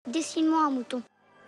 Dessine-moi un mouton.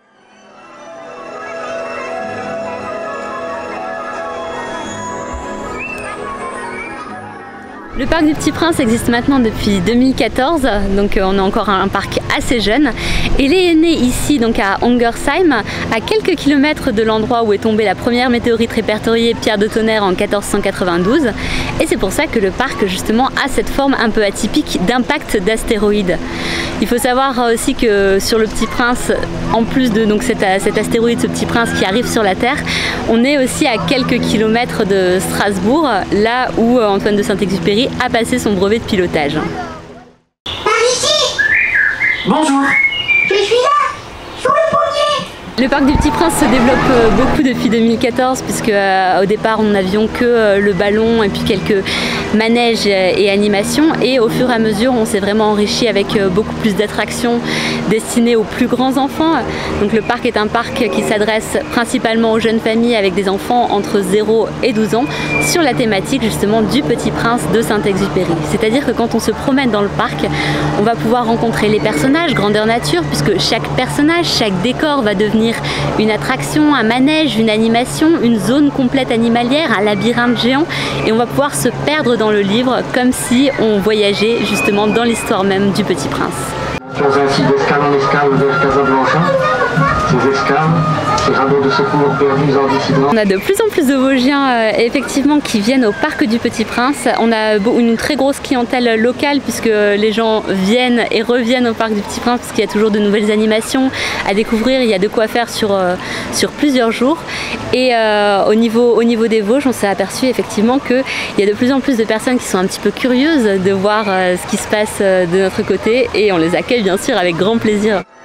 Le parc du Petit Prince existe maintenant depuis 2014, donc on a encore un parc assez jeune. Il est né ici donc à Ungersheim, à quelques kilomètres de l'endroit où est tombée la première météorite répertoriée Pierre de Tonnerre en 1492. Et c'est pour ça que le parc justement a cette forme un peu atypique d'impact d'astéroïde. Il faut savoir aussi que sur le Petit Prince, en plus de donc cet astéroïde, ce Petit Prince qui arrive sur la Terre, on est aussi à quelques kilomètres de Strasbourg, là où Antoine de Saint-Exupéry a passé son brevet de pilotage. Par ici! Bonjour! Je suis là! Sur le pommier! Le parc du Petit Prince se développe beaucoup depuis 2014 puisque au départ nous n'avions que le ballon et puis quelques manèges et animations, et au fur et à mesure on s'est vraiment enrichi avec beaucoup plus d'attractions destinées aux plus grands enfants. Donc le parc est un parc qui s'adresse principalement aux jeunes familles avec des enfants entre 0 et 12 ans sur la thématique justement du Petit Prince de Saint-Exupéry. C'est-à-dire que quand on se promène dans le parc, on va pouvoir rencontrer les personnages grandeur nature puisque chaque personnage, chaque décor va devenir une attraction, un manège, une animation, une zone complète animalière, un labyrinthe géant, et on va pouvoir se perdre dans le livre comme si on voyageait justement dans l'histoire même du Petit Prince. Ainsi d'escale en escale vers Casablanca. Ces escales, ces radeaux de secours perdus en dissidence. On a de plus en plus de Vosgiens effectivement qui viennent au parc du Petit Prince. On a une très grosse clientèle locale puisque les gens viennent et reviennent au parc du Petit Prince parce qu'il y a toujours de nouvelles animations à découvrir. Il y a de quoi faire sur plusieurs jours. Et au niveau des Vosges, on s'est aperçu effectivement qu'il y a de plus en plus de personnes qui sont un petit peu curieuses de voir ce qui se passe de notre côté, et on les accueille bien sûr avec grand plaisir.